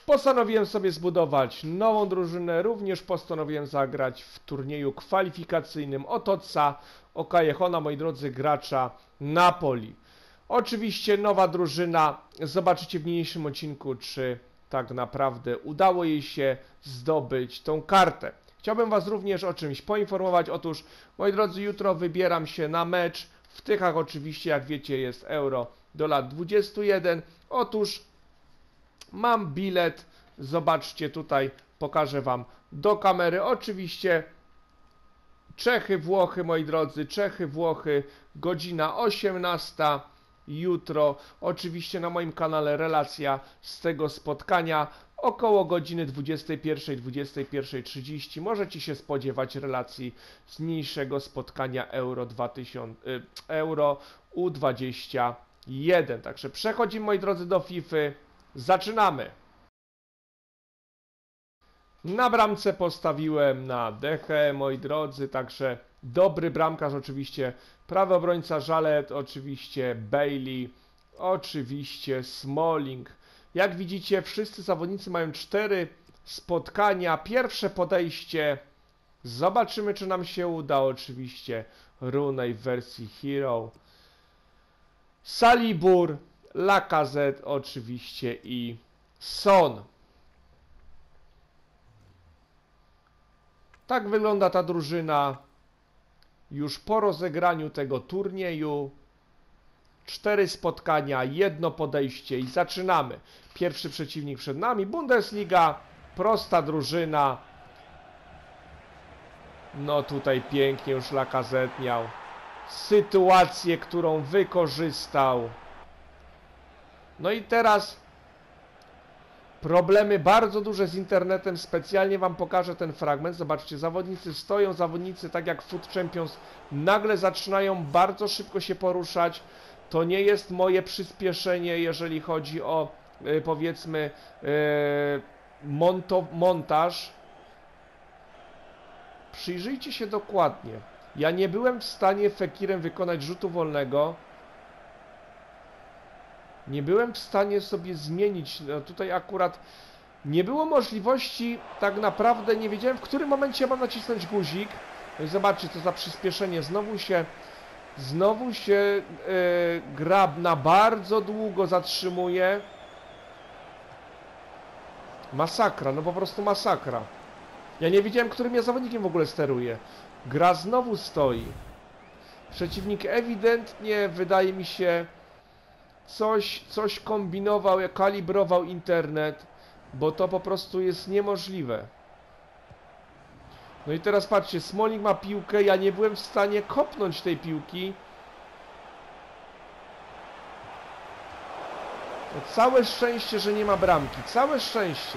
Postanowiłem sobie zbudować nową drużynę, również postanowiłem zagrać w turnieju kwalifikacyjnym o Totsa, o Callejon, moi drodzy, gracza Napoli. Oczywiście nowa drużyna, zobaczycie w niniejszym odcinku, czy tak naprawdę udało jej się zdobyć tą kartę. Chciałbym Was również o czymś poinformować. Otóż, moi drodzy, jutro wybieram się na mecz. W Tychach oczywiście, jak wiecie, jest Euro do lat 21. Otóż mam bilet, zobaczcie tutaj, pokażę Wam do kamery. Oczywiście Czechy, Włochy, moi drodzy, Czechy, Włochy, godzina 18 jutro. Oczywiście na moim kanale relacja z tego spotkania. Około godziny 21, 21:30 możecie się spodziewać relacji z niniejszego spotkania Euro U21. Także przechodzimy, moi drodzy, do FIFA. Zaczynamy! Na bramce postawiłem na Dechę, moi drodzy, także dobry bramkarz oczywiście, prawy obrońca Żalet, oczywiście Bailey, oczywiście Smalling. Jak widzicie, wszyscy zawodnicy mają 4 spotkania, pierwsze podejście, zobaczymy, czy nam się uda. Oczywiście Rooney w wersji Hero, Salibur, Lacazette oczywiście i Son. Tak wygląda ta drużyna już po rozegraniu tego turnieju. 4 spotkania, 1 podejście i zaczynamy. Pierwszy przeciwnik przed nami, Bundesliga, prosta drużyna. No tutaj pięknie już Lacazette miał sytuację, którą wykorzystał. No i teraz problemy bardzo duże z internetem, specjalnie Wam pokażę ten fragment. Zobaczcie, zawodnicy stoją, zawodnicy tak jak Foot Champions nagle zaczynają bardzo szybko się poruszać. To nie jest moje przyspieszenie, jeżeli chodzi o powiedzmy montaż. Przyjrzyjcie się dokładnie. Ja nie byłem w stanie Fekirem wykonać rzutu wolnego. Nie byłem w stanie sobie zmienić, no tutaj akurat nie było możliwości, tak naprawdę nie wiedziałem, w którym momencie mam nacisnąć guzik. No i zobaczcie, co za przyspieszenie, znowu się gra na bardzo długo zatrzymuje. Masakra, no po prostu masakra. Ja nie wiedziałem, którym ja zawodnikiem w ogóle steruję. Gra znowu stoi. Przeciwnik ewidentnie, wydaje mi się, coś kombinował, kalibrował internet, bo to po prostu jest niemożliwe. No i teraz patrzcie, Smalling ma piłkę, ja nie byłem w stanie kopnąć tej piłki. No, całe szczęście, że nie ma bramki, całe szczęście.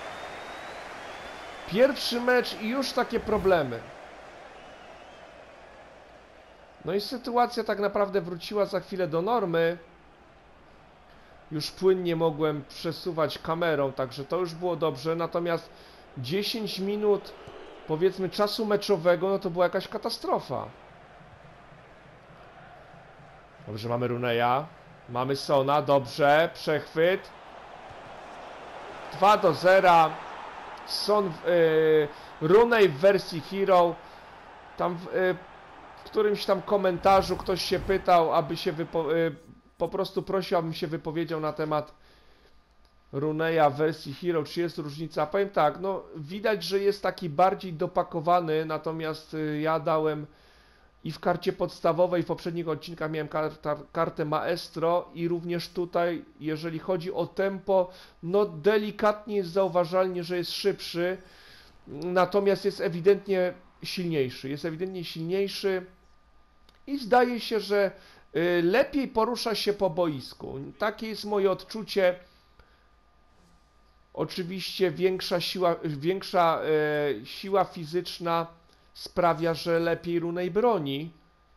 Pierwszy mecz i już takie problemy. No i sytuacja tak naprawdę wróciła za chwilę do normy. Już płynnie mogłem przesuwać kamerą, także to już było dobrze. Natomiast 10 minut, powiedzmy, czasu meczowego, no to była jakaś katastrofa. Dobrze, mamy Rooneya, mamy Sona, dobrze, przechwyt. 2-0. Son, Rooney w wersji Hero. Tam w którymś tam komentarzu ktoś się pytał, aby się po prostu prosił, abym się wypowiedział na temat Rooneya w wersji Hero, czy jest różnica. Powiem tak, no widać, że jest taki bardziej dopakowany, natomiast ja dałem i w karcie podstawowej, w poprzednich odcinkach miałem kartę Maestro i również tutaj, jeżeli chodzi o tempo, no delikatnie jest zauważalnie, że jest szybszy, natomiast jest ewidentnie silniejszy i zdaje się, że lepiej porusza się po boisku. Takie jest moje odczucie. Oczywiście większa siła fizyczna sprawia, że lepiej Rooney broni.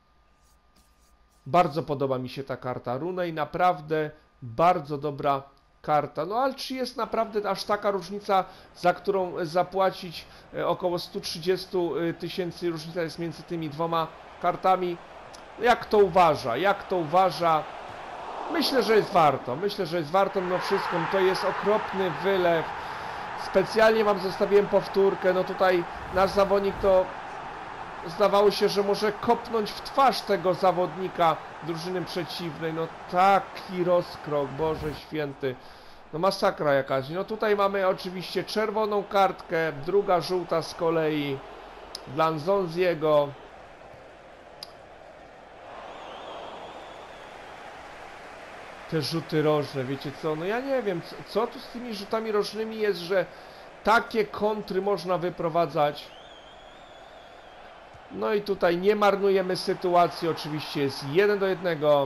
Bardzo podoba mi się ta karta. Rooney naprawdę bardzo dobra karta. No ale czy jest naprawdę aż taka różnica, za którą zapłacić około 130 000 różnica jest między tymi dwoma kartami? Jak to uważa? Myślę, że jest warto. Mimo wszystko to jest okropny wylew. Specjalnie wam zostawiłem powtórkę. No tutaj nasz zawodnik to zdawało się, że może kopnąć w twarz tego zawodnika drużyny przeciwnej. No taki rozkrok, Boże święty. No masakra jakaś. No tutaj mamy oczywiście czerwoną kartkę, druga żółta z kolei dla Nzonziego. Te rzuty rożne, wiecie co? No ja nie wiem, co tu z tymi rzutami rożnymi jest, że takie kontry można wyprowadzać. No i tutaj nie marnujemy sytuacji, oczywiście jest 1-1.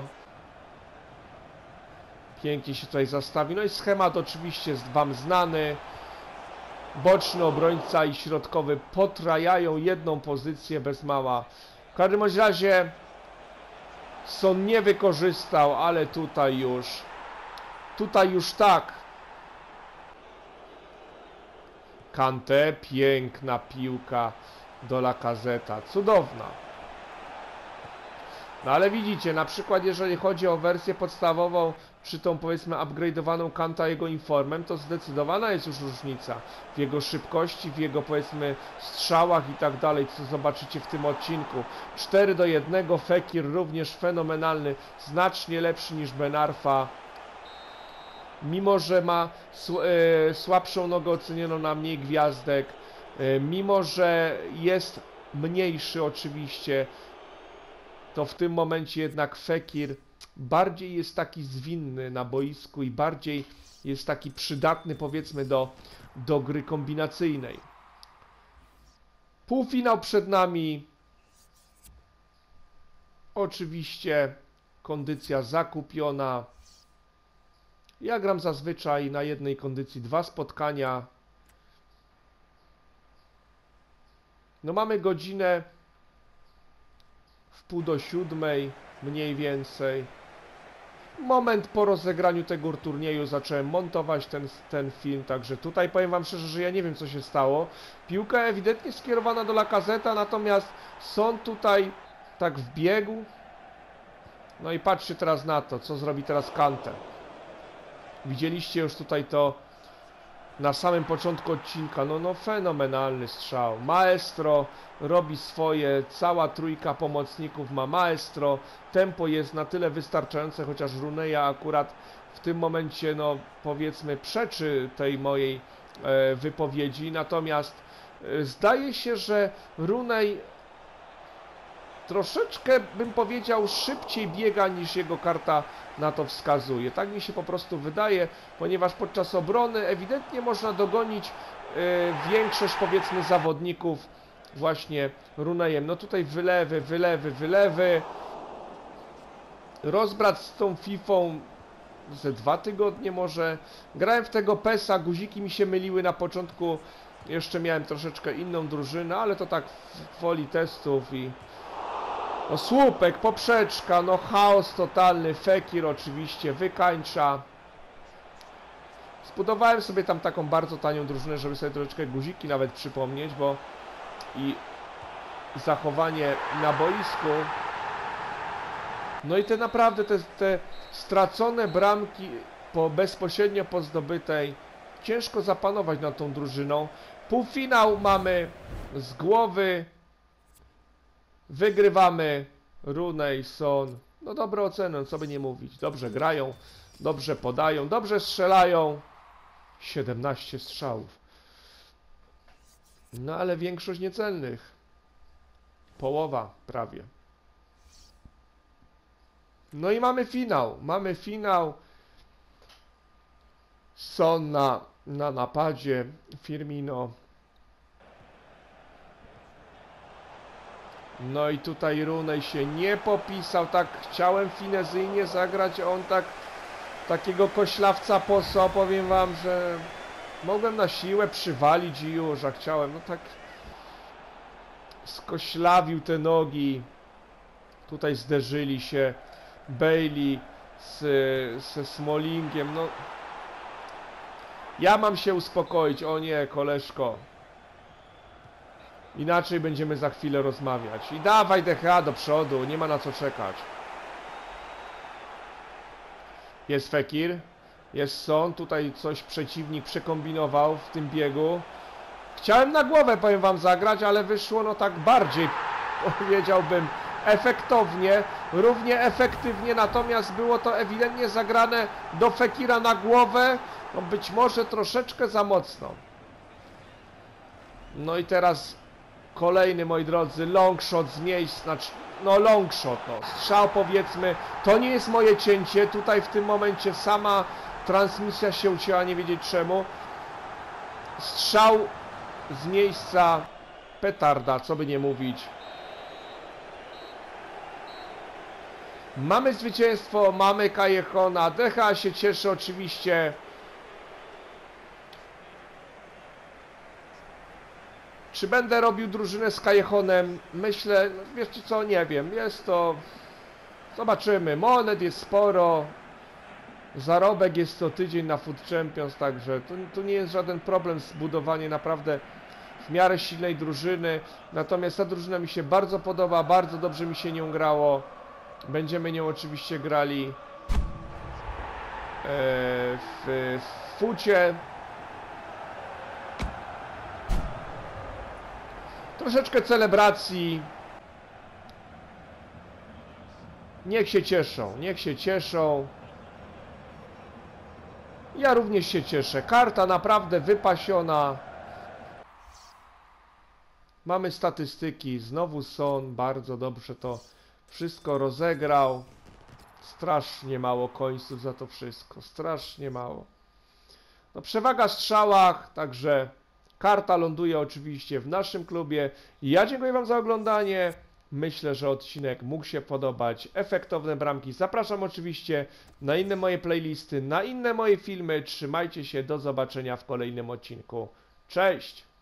Pięknie się tutaj zastawi. No i schemat oczywiście jest wam znany. Boczny obrońca i środkowy potrajają jedną pozycję bez mała. W każdym bądź razie Son nie wykorzystał, ale tutaj już tak. Kanté, piękna piłka do Lacazeta, cudowna. No ale widzicie, na przykład jeżeli chodzi o wersję podstawową, czy tą powiedzmy upgrade'owaną Kanta jego Informem, to zdecydowana jest już różnica w jego szybkości, w jego powiedzmy strzałach i tak dalej, co zobaczycie w tym odcinku. 4-1, Fekir również fenomenalny, znacznie lepszy niż Ben Arfa. Mimo że ma słabszą nogę ocenioną na mniej gwiazdek, mimo że jest mniejszy oczywiście, to w tym momencie jednak Fekir bardziej jest taki zwinny na boisku i bardziej jest taki przydatny powiedzmy do gry kombinacyjnej. Półfinał przed nami. Oczywiście kondycja zakupiona. Ja gram zazwyczaj na jednej kondycji 2 spotkania. No mamy godzinę w 6:30 mniej więcej. Moment po rozegraniu tego turnieju zacząłem montować ten film, także tutaj powiem wam szczerze, że ja nie wiem co się stało. Piłka ewidentnie skierowana do Lacazeta, natomiast Son tutaj tak wbiegł. No i patrzcie teraz na to, co zrobi teraz Kanté. Widzieliście już tutaj to na samym początku odcinka, no fenomenalny strzał. Maestro robi swoje, cała trójka pomocników ma Maestro. Tempo jest na tyle wystarczające, chociaż Runeja akurat w tym momencie, no powiedzmy, przeczy tej mojej wypowiedzi. Natomiast zdaje się, że Runej troszeczkę, bym powiedział, szybciej biega niż jego karta na to wskazuje. Tak mi się po prostu wydaje, ponieważ podczas obrony ewidentnie można dogonić większość powiedzmy zawodników właśnie Runejem. No tutaj wylewy. Rozbrat z tą Fifą ze 2 tygodnie może. Grałem w tego PES-a, guziki mi się myliły na początku. Jeszcze miałem troszeczkę inną drużynę, ale to tak w woli testów i... No słupek, poprzeczka, no chaos totalny, Fekir oczywiście wykańcza. Zbudowałem sobie tam taką bardzo tanią drużynę, żeby sobie troszeczkę guziki nawet przypomnieć, bo i zachowanie na boisku. No i te naprawdę te stracone bramki bezpośrednio po zdobytej, ciężko zapanować nad tą drużyną. Półfinał mamy z głowy. Wygrywamy. Runej, Son. No dobre oceny, co by nie mówić. Dobrze grają, dobrze podają, dobrze strzelają. 17 strzałów. No ale większość niecelnych. Połowa prawie. No i mamy finał. Mamy finał. Son na napadzie. Firmino. No i tutaj Runej się nie popisał, tak chciałem finezyjnie zagrać, a on takiego koślawca poso, powiem wam, że mogłem na siłę przywalić i już, a chciałem, no tak skoślawił te nogi. Tutaj zderzyli się Bailey ze Smallingiem, no ja mam się uspokoić, o nie, koleżko. Inaczej będziemy za chwilę rozmawiać. I dawaj DHA do przodu, nie ma na co czekać. Jest Fekir. Jest Son, tutaj coś przeciwnik przekombinował w tym biegu. Chciałem na głowę, powiem wam, zagrać, ale wyszło no tak bardziej, powiedziałbym, efektownie, równie efektywnie, natomiast było to ewidentnie zagrane do Fekira na głowę, no być może troszeczkę za mocno. No i teraz kolejny, moi drodzy, long shot z miejsc, znaczy, no long shot, no, strzał powiedzmy, to nie jest moje cięcie, tutaj w tym momencie sama transmisja się ucięła, nie wiedzieć czemu. Strzał z miejsca, petarda, co by nie mówić. Mamy zwycięstwo, mamy Callejona, DH się cieszy oczywiście. Czy będę robił drużynę z Callejonem? Myślę, no wiecie co, nie wiem, jest to... Zobaczymy, monet jest sporo. Zarobek jest co tydzień na Food Champions, także to nie jest żaden problem zbudowanie naprawdę w miarę silnej drużyny. Natomiast ta drużyna mi się bardzo podoba, bardzo dobrze mi się nią grało. Będziemy nią oczywiście grali w fucie. Troszeczkę celebracji. Niech się cieszą, niech się cieszą. Ja również się cieszę. Karta naprawdę wypasiona. Mamy statystyki. Znowu Son bardzo dobrze to wszystko rozegrał. Strasznie mało końców za to wszystko. Strasznie mało. No przewaga w strzałach, także karta ląduje oczywiście w naszym klubie. Ja dziękuję wam za oglądanie. Myślę, że odcinek mógł się podobać. Efektowne bramki. Zapraszam oczywiście na inne moje playlisty, na inne moje filmy. Trzymajcie się, do zobaczenia w kolejnym odcinku. Cześć!